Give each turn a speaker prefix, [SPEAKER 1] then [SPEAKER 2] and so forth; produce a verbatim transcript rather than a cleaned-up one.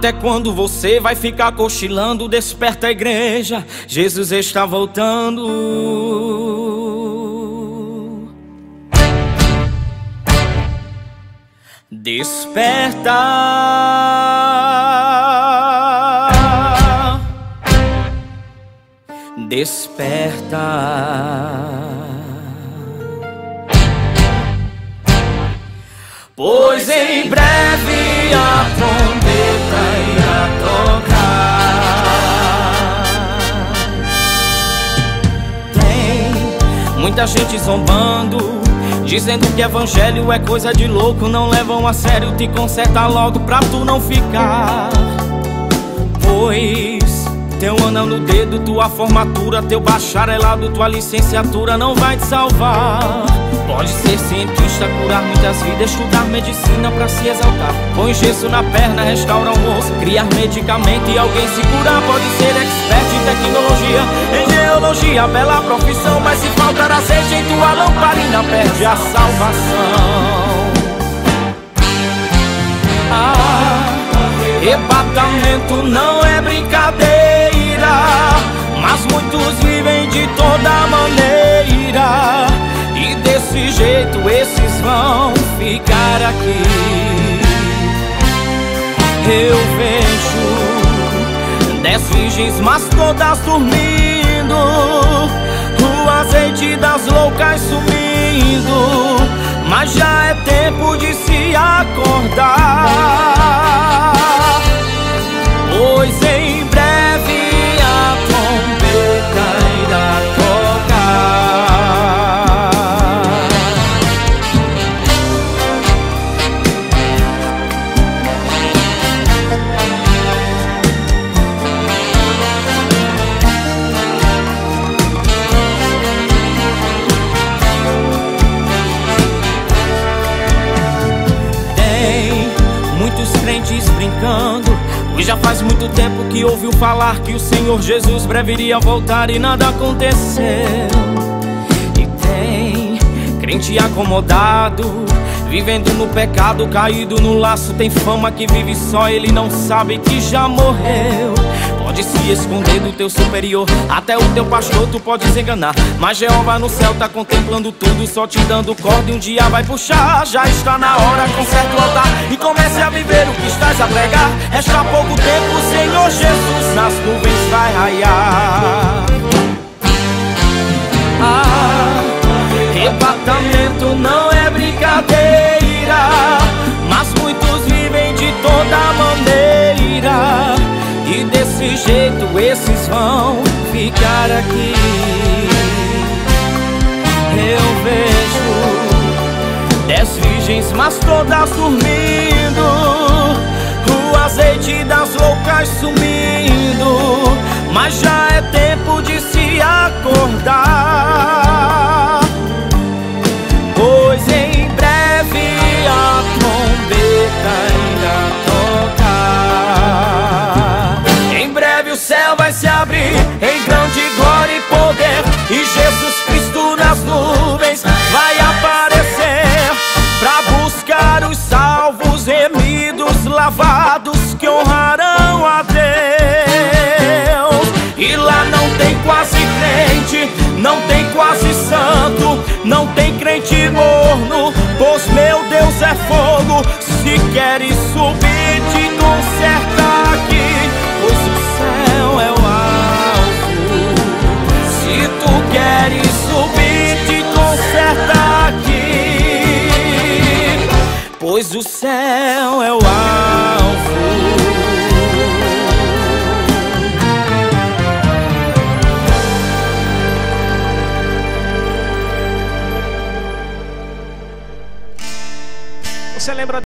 [SPEAKER 1] Até quando você vai ficar cochilando? Desperta a igreja, Jesus está voltando. Desperta, desperta, pois em breve a trombeta irá tocar. Tem muita gente zombando, dizendo que evangelho é coisa de louco. Não levam a sério, te conserta logo pra tu não ficar. Pois teu anel no dedo, tua formatura, teu bacharelado, tua licenciatura não vai te salvar. Pode ser cientista, curar muitas vidas, estudar medicina pra se exaltar. Põe gesso na perna, restaura o osso, criar medicamento e alguém se curar. Pode ser expert em tecnologia, em geologia, bela profissão, mas se faltar azeite em tua lamparina, perde a salvação. Ah, arrebatamento não é brincadeira, mas muitos vivem de toda maneira, e desse jeito esses vão ficar aqui. Eu vejo dez virgens, mas todas dormindo, o azeite das loucas sumindo, mas já é tempo de se acordar, pois em breve a trombeta irá crentes brincando, pois já faz muito tempo que ouviu falar que o Senhor Jesus breve iria voltar e nada aconteceu. E tem crente acomodado, vivendo no pecado, caído no laço, tem fama que vive só, ele não sabe que já morreu. Pode se esconder do teu superior, até o teu pastor tu podes enganar, mas Jeová no céu tá contemplando tudo, só te dando corda e um dia vai puxar. Já está na hora, conserte o altar e comece a viver o que estás a pregar. Resta pouco tempo, o Senhor Jesus nas nuvens vai raiar. Ah, arrebatamento não é brincadeira, mas muitos vivem de toda maneira, e desse jeito esses vão ficar aqui. Eu vejo dez virgens, mas todas dormindo, o azeite das loucas sumindo, mas já é tempo de se acordar, pois em breve a trombeta irá tocar. Em breve o céu vai se abrir em grande glória e poder, e Jesus Cristo nas nuvens vai aparecer, pra buscar os salvos, remidos, lavados, que honrarão a Deus. E lá não tem quase crente, não tem quase santo, não tem crente morno, pois meu Deus é fogo. Se queres subir, te conserta aqui, pois o céu é o alto. Se tu queres subir, te conserta aqui, pois o céu é o alto. Você lembra